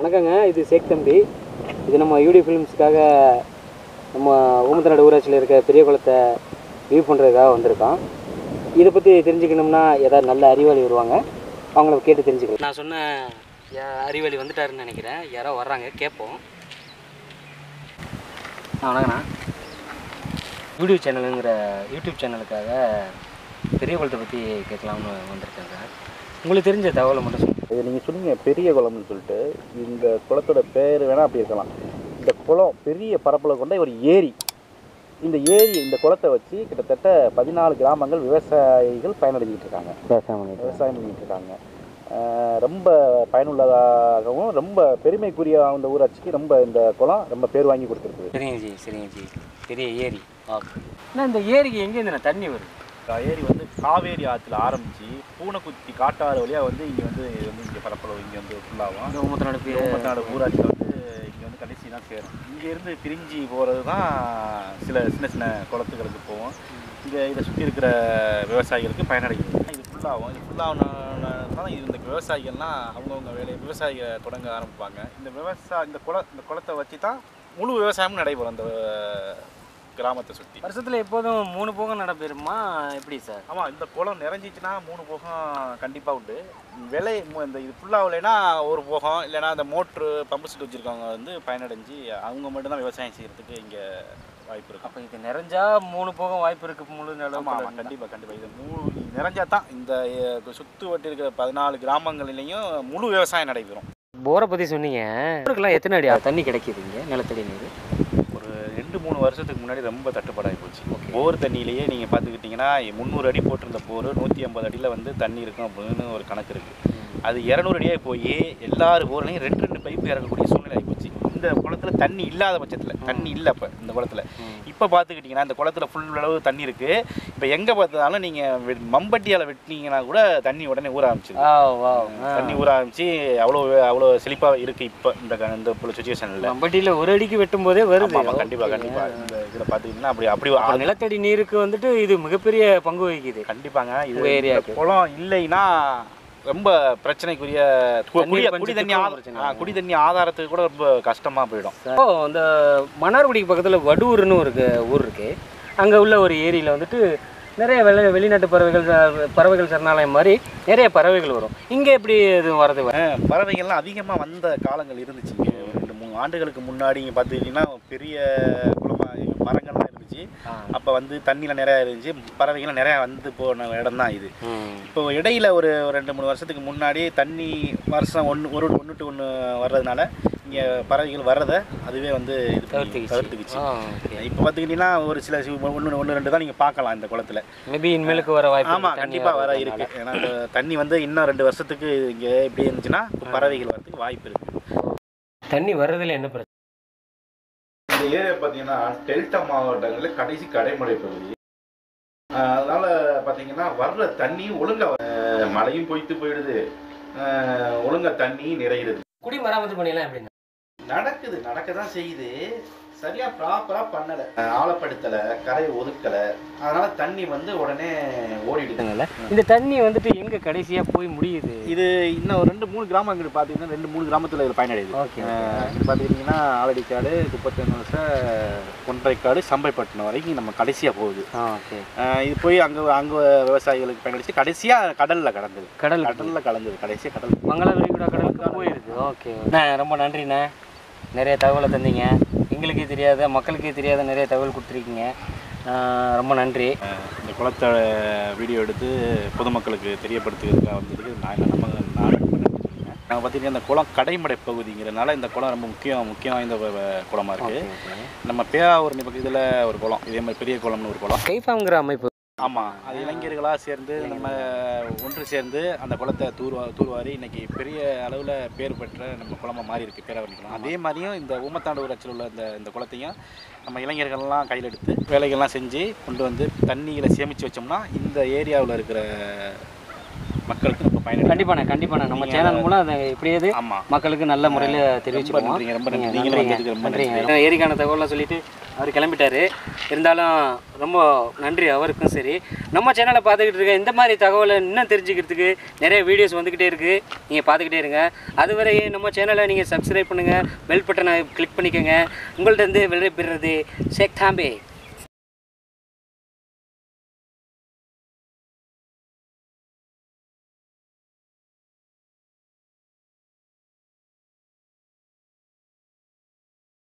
வணக்கங்க, இது ஷேக் தம்பி. இது நம்ம யூடி ஃபிலிம்ஸ்க்காக நம்ம ஊமத்தநாடு ஊராட்சியில் இருக்க பெரிய குளத்தை வியூ பண்ணுறதுக்காக வந்திருக்கோம். இதை பற்றி தெரிஞ்சுக்கணும்னா ஏதாவது நல்ல அறிவாளி வருவாங்க, அவங்கள கேட்டு தெரிஞ்சுக்கலாம். நான் சொன்ன அறிவாளி வந்துட்டாருன்னு நினைக்கிறேன். யாரோ வர்றாங்க, கேட்போம். வணக்கண்ணா, யூடியூப் சேனலுக்காக பெரிய குளத்தை பற்றி கேட்கலாம்னு வந்திருக்கேன் சார். உங்களுக்கு தெரிஞ்ச தகவலை மட்டும் சொல்லுங்கள். இது நீங்கள் சொன்னீங்க பெரிய குளம்னு சொல்லிட்டு. இந்த குளத்தோட பேர் வேணால் அப்படி இருக்கலாம். இந்த குளம் பெரிய பரப்பளவு கொண்ட ஒரு ஏரி. இந்த இந்த குளத்தை வச்சு கிட்டத்தட்ட 14 கிராமங்கள் விவசாயிகள் பயனடைஞ்சிக்கிட்டு இருக்காங்க. விவசாயம் பண்ணிக்கிட்டு இருக்காங்க. ரொம்ப பயனுள்ளதாகவும் ரொம்ப பெருமைக்குரிய அந்த ஊராட்சிக்கு ரொம்ப இந்த குளம் ரொம்ப பேர் வாங்கி கொடுத்துருக்கு. சரிங்க ஜி. பெரிய ஏரி. ஆனால் இந்த ஏரிக்கு எங்கேருந்து தண்ணி வருது? ஏரி வந்து காவேரி ஆற்றுல ஆரம்பித்து பூனைக்குத்தி காட்டாறு வழியாக இங்கே பரப்பளவு இங்கே ஃபுல்லாகும். ஊமத்தநாடு ஊராட்சியில் இங்கே கடைசி தான் சேரும். இங்கேருந்து பிரிஞ்சு போகிறது தான் சின்ன சின்ன குளத்துகளுக்கு போவோம். இதை சுற்றி இருக்கிற விவசாயிகளுக்கு பயனடைகிறது. இது ஃபுல்லாகும். இது ஃபுல்லாகனால இந்த விவசாயிகள்லாம் அவங்கவுங்க வேலையை விவசாயிகளை தொடங்க ஆரம்பிப்பாங்க. இந்த குளத்தை வச்சு தான் முழு விவசாயமும் நடைபெறும். அந்த கிராமத்தை சுற்றி வருஷத்தில் எப்போதும் 3 போகம் நடைபெறுமா எப்படி சார்? ஆமாம், இந்த குளம் நிறைஞ்சிச்சுன்னா 3 போகம் கண்டிப்பாக உண்டு. இந்த இது ஃபுல்லாக இல்லைன்னா 1 போகம், இல்லைன்னா அந்த மோட்ரு பம்பு செட் வச்சுருக்கவங்க பயனடைஞ்சு அவங்க மட்டும்தான் விவசாயம் செய்கிறதுக்கு இங்கே வாய்ப்பு இருக்குது. அப்போ இது நிறைஞ்சா 3 போகம் வாய்ப்பு இருக்குது முழு நிலம்? ஆமாம், கண்டிப்பாக இது நிறைஞ்சா தான் இந்த சுற்று வட்டி இருக்கிற 14 கிராமங்கள்லேயும் முழு விவசாயம் நடைபெறும். போரை பற்றி சொன்னீங்க, ஊருக்கெல்லாம் எத்தனை அடி தண்ணி கிடைக்கிது இங்கே நிலத்தடி நீர்? 2-3 வருஷத்துக்கு முன்னாடி ரொம்ப தட்டுப்பாடாகி போச்சு. போர் தண்ணியிலேயே நீங்கள் பார்த்துக்கிட்டிங்கன்னா 300 அடி போட்டிருந்த போர் 150 அடியில் தண்ணி இருக்கும் அப்படின்னு ஒரு கணக்கு இருக்குது. அது 200 அடியாக போய் எல்லாரும் போர்லையும் 2 பைப்பு இறக்கக்கூடிய சூழ்நிலை ஆகி போச்சு. இந்த குளத்தில் தண்ணி இல்லாத பட்சத்தில் தண்ணி இல்லை. இப்போ இந்த குளத்தில் இப்போ பார்த்துக்கிட்டிங்கன்னா இந்த குளத்தில் ஃபுல் அளவு தண்ணி இருக்குது. இப்போ எங்கே பார்த்தாலும் நீங்கள் மம்பட்டியால் வெட்டினீங்கன்னா கூட தண்ணி உடனே ஊற ஆரம்பிச்சிது. தண்ணி ஊற ஆரம்பிச்சு அவ்வளோ செழிப்பாக இருக்குது இப்போ இந்த சுச்சுவேஷனில். மம்பட்டியில் ஒரு அடிக்கு வெட்டும் போதே வருது. கண்டிப்பாக இந்த இதில் பார்த்துக்கிட்டிங்கன்னா அப்படி நிலத்தடி நீருக்கு இது மிகப்பெரிய பங்கு வகிக்குது. கண்டிப்பாங்க. இது ஏரியாவுக்கு குளம் இல்லைன்னா ரொம்ப பிரச்சனைக்குரிய குடி தண்ணி ஆதாரத்துக்கு கூட ரொம்ப கஷ்டமாக போயிடும். இந்த மன்னார்குடிக்கு பக்கத்தில் வடூர்னு ஒரு ஊர் இருக்குது. அங்கே உள்ள ஒரு ஏரியில் நிறைய வெளிநாட்டு பறவைகள் சரணாலயம் மாதிரி நிறைய பறவைகள் வரும். இங்கே எப்படி இது வரது? பறவைகள்லாம் அதிகமாக வந்த காலங்கள் இருந்துச்சு. 2-3 ஆண்டுகளுக்கு முன்னாடி இங்கே பார்த்துக்கிட்டிங்கன்னா பெரிய குளமாக மரங்கள்லாம் இருந்துச்சு. அப்போ தண்ணியில் நிறையா இருந்துச்சு, பறவைகள்லாம் நிறையா போன இடம் தான் இது. இப்போ இடையில ஒரு 2-3 வருஷத்துக்கு முன்னாடி தண்ணி வருஷம் ஒன்று வர்றதுனால இங்கே பறவைகள் வர்றதை அதுவே தவிர்த்துக்குச்சு. இப்போ பார்த்துக்கிட்டிங்கன்னா ஒரு சில 1-2 தான் நீங்கள் பார்க்கலாம் இந்த குளத்தில். மேபி இனிமேலுக்கு வர வாய்ப்பு. ஆமாம், கண்டிப்பாக வர இருக்குது. ஏன்னா இந்த தண்ணி இன்னும் 2 வருஷத்துக்கு இங்கே இப்படி இருந்துச்சுன்னா பறவைகள் வரதுக்கு வாய்ப்பு இருக்குது. தண்ணி வர்றதில் என்ன பிரச்சனை? இந்த ஏரியா பார்த்தீங்கன்னா டெல்டா மாவட்டங்களில் கடைசி கடைமடை பகுதி. அதனால் பார்த்தீங்கன்னா வர்ற தண்ணி ஒழுங்காக மழையும் போயிடுது, ஒழுங்காக தண்ணி நிறையிடுது. குடிமராமத்து பண்ணிடலாம் எப்படின்னா நடக்க தான் செய்யுது. சரியாக ப்ராப்பராக பண்ணலை, ஆழப்படுத்தலை, கரையை ஒதுக்கலை. அதனால் தண்ணி உடனே ஓடிடுதுங்கள. இந்த தண்ணி எங்கே கடைசியாக போய் முடியுது? இது இன்னும் 2-3 கிராமங்கள் பார்த்தீங்கன்னா 2-3 கிராமத்தில் இதில் பயனடையுது. ஓகே, பார்த்துக்கிட்டிங்கன்னா ஆலடிக்காடு, குப்பத்தேனோசை, கொன்றைக்காடு, சம்பைப்பட்டினம் வரைக்கும் நம்ம கடைசியாக போகுது. ஓகே, இது போய் அங்கே விவசாயிகளுக்கு பயனடிச்சு கடைசியாக கடலில் கலந்தது. கடைசியாக கடல் மங்கள விரிகுடா கடலுக்கு போயிருக்கு. ஓகே, ரொம்ப நன்றிண்ணே. நிறைய தகவலை தந்தீங்க. எங்களுக்கே தெரியாத மக்களுக்கே தெரியாத நிறைய தகவல் கொடுத்துருக்கீங்க. ரொம்ப நன்றி. இந்த குளத்தை வீடியோ எடுத்து பொதுமக்களுக்கு தெரியப்படுத்துறதுக்காக வந்ததுக்கு நான் பார்த்தீங்கன்னா இந்த குளம் கடைமடை பகுதிங்கிறதுனால இந்த குளம் ரொம்ப முக்கியம் வாய்ந்த குளமாக இருக்குது. நம்ம பேராவூரணி பக்கத்தில் ஒரு குளம், இதே மாதிரி பெரிய குளம்னு ஒரு குளம். கைஃபாங்கிற அமைப்பு. ஆமாம், அது இளைஞர்களாக சேர்ந்து நம்ம ஒன்று சேர்ந்து அந்த குளத்தை தூர்வாரி இன்றைக்கி பெரிய அளவில் பேர் பெற்ற நம்ம குளமாக மாறி இருக்குது பேராவூரணி குளம். அதே மாதிரியும் இந்த ஊமத்தநாடு ஊராட்சியில் உள்ள இந்த குளத்தையும் நம்ம இளைஞர்கள்லாம் கையில் எடுத்து வேலைகள்லாம் செஞ்சு கொண்டு தண்ணிகளை சேமித்து வச்சோம்னா இந்த ஏரியாவில் இருக்கிற மக்களுக்கு நம்ம பயன் கண்டிப்பாக நம்ம சேனல் மூலம் அதை எப்படியாவது மக்களுக்கு நல்ல முறையில் தெரிவிச்சுருவோம். ரொம்ப நன்றி. ஏரிக்கான தகவலாம் சொல்லிட்டு அவர் கிளம்பிட்டார். இருந்தாலும் ரொம்ப நன்றி அவருக்கும். சரி, நம்ம சேனலை பார்த்துக்கிட்டு இருக்க இந்த மாதிரி தகவலை இன்னும் தெரிஞ்சுக்கிறதுக்கு நிறைய வீடியோஸ் வந்துக்கிட்டே இருக்குது, நீங்கள் பார்த்துக்கிட்டே இருங்க. அதுவரை நம்ம சேனலை நீங்கள் சப்ஸ்கிரைப் பண்ணுங்கள், பெல் பட்டனை கிளிக் பண்ணிக்கோங்க. உங்கள்கிட்ட விடைபெறுறது ஷேக் தாம்பே.